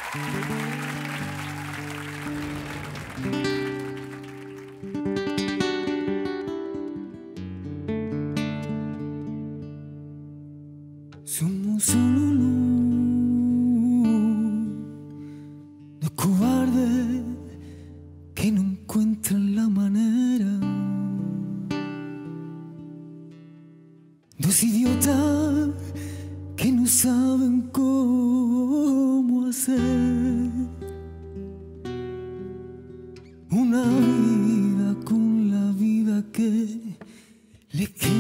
Somos solo luz, dos cobardes que no encuentran la manera, dos idiotas que no saben cómo hacer una vida con la vida que les queda.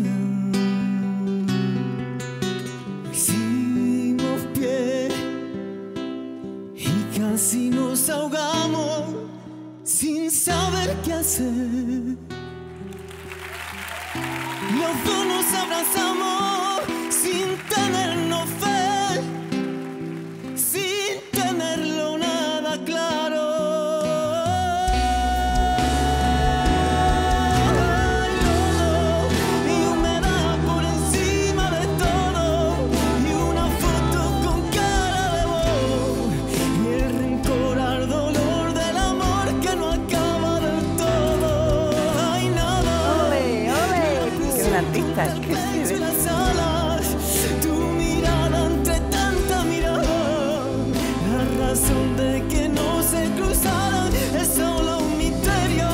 Hicimos pie y casi nos ahogamos sin saber qué hacer. Los dos nos abrazamos sin tenernos fe, sin tenerlo nada claro. Y humedad por encima de todo, y una foto con cara de vos, y el rencor al dolor del amor que no acaba del todo. Ay, nada. ¡Ole, ole! ¡Qué un artista! Es que sí, ¿ves? Las alas, tu mirada entre tanta mirada, la razón de que no se cruzaran es solo un misterio.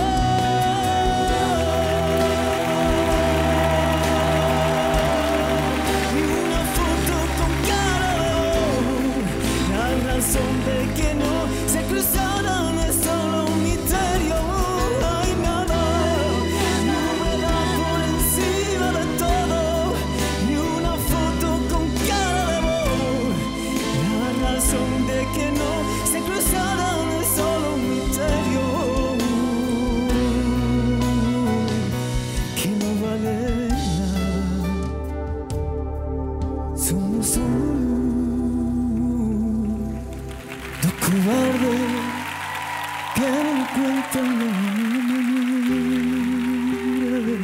Y una foto con cara de vos, la razón de que no se cruzaran es solo un misterio. Ay, nada, y humedad por encima de todo, y una foto con cara de vos, la razón de que no se cruzaran es solo un misterio que no vale nada. Somos solo dos cobardes que no encuentran la manera,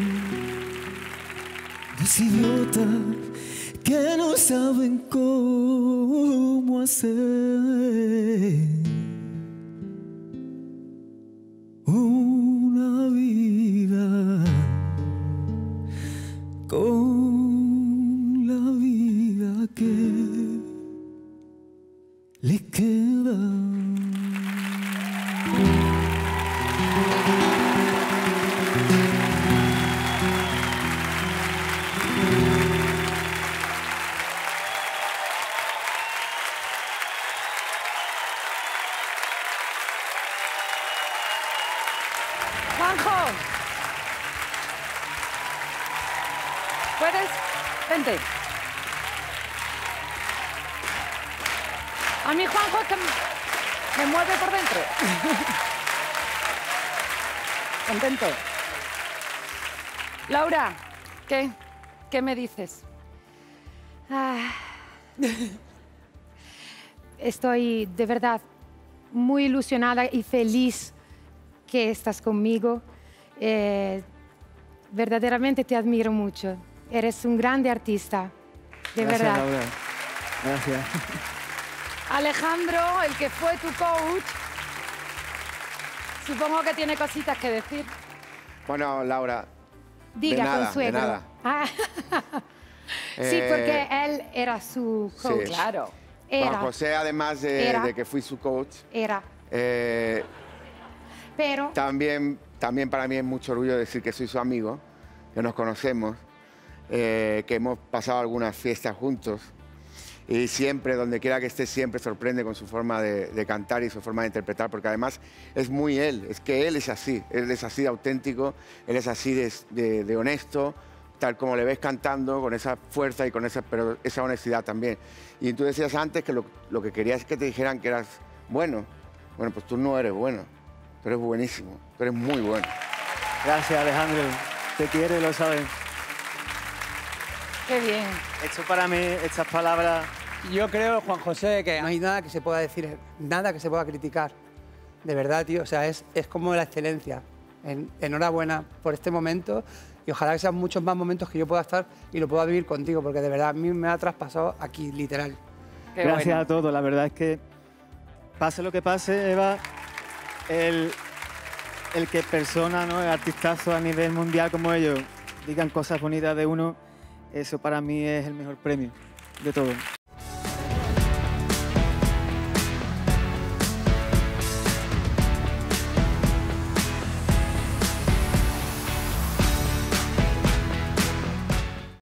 dos idiotas que no saben cómo hacer una vida con la vida que les queda. ¡Juanjo! ¿Puedes? Vente. A mí Juanjo que me mueve por dentro. Contento. Laura, ¿qué? ¿Qué me dices? Ah, estoy de verdad muy ilusionada y feliz que estás conmigo. Verdaderamente te admiro mucho. Eres un grande artista, de Gracias, verdad. Laura. Gracias. Alejandro, el que fue tu coach, supongo que tiene cositas que decir. Bueno, Laura, Diga, de nada, Consuelo. de nada. Ah, sí, porque él era su coach. Sí. Claro. Juan Era, José, además de que fui su coach, era. Pero también para mí es mucho orgullo decir que soy su amigo, que nos conocemos, que hemos pasado algunas fiestas juntos y siempre, donde quiera que esté, siempre sorprende con su forma de cantar y su forma de interpretar, porque además es muy él, es que él es así de auténtico, él es así de honesto, tal como le ves cantando, con esa fuerza y con esa honestidad también. Y tú decías antes que lo que querías es que te dijeran que eras bueno. Bueno, pues tú no eres bueno, tú eres buenísimo, tú eres muy bueno. Gracias, Alejandro. Te quiere, lo sabes. qué bien. Esto para mí, estas palabras... Yo creo, Juan José, que no hay nada que se pueda decir, nada que se pueda criticar. De verdad, tío, o sea, es como la excelencia. Enhorabuena por este momento y ojalá que sean muchos más momentos que yo pueda estar y lo pueda vivir contigo, porque de verdad a mí me ha traspasado aquí, literal. Qué Gracias bueno. a todos. La verdad es que pase lo que pase, Eva, el que personas, ¿no? Artistazos a nivel mundial como ellos digan cosas bonitas de uno, eso para mí es el mejor premio de todo.